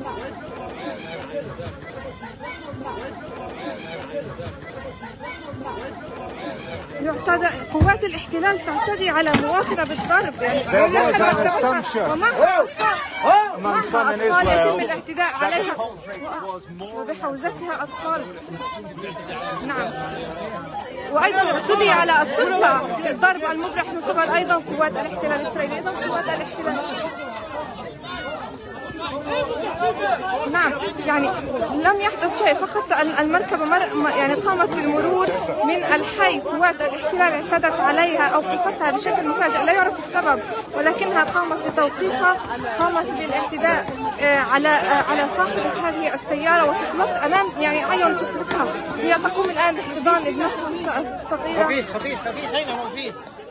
قوات الاحتلال تعتدي على مواطنة بالضرب، يعني ومعها أطفال يتم الاعتداء عليها وبحوزتها أطفال. نعم، وأيضا اعتدي على الطفلة بالضرب المبرح من قبل أيضا قوات الاحتلال الإسرائيلي، أيضا قوات الاحتلال. نعم، يعني لم يحدث شيء، فقط المركبة يعني قامت بالمرور من الحي. قوات الاحتلال اعتدت عليها أو اوقفتها بشكل مفاجئ لا يعرف السبب، ولكنها قامت بتوقيفها، قامت بالاعتداء على صاحبة هذه السيارة وطفلتها أمام يعني عين طفلتها. هي تقوم الآن باحتضان ابنتها الصغيرة. خفيف أين موجود؟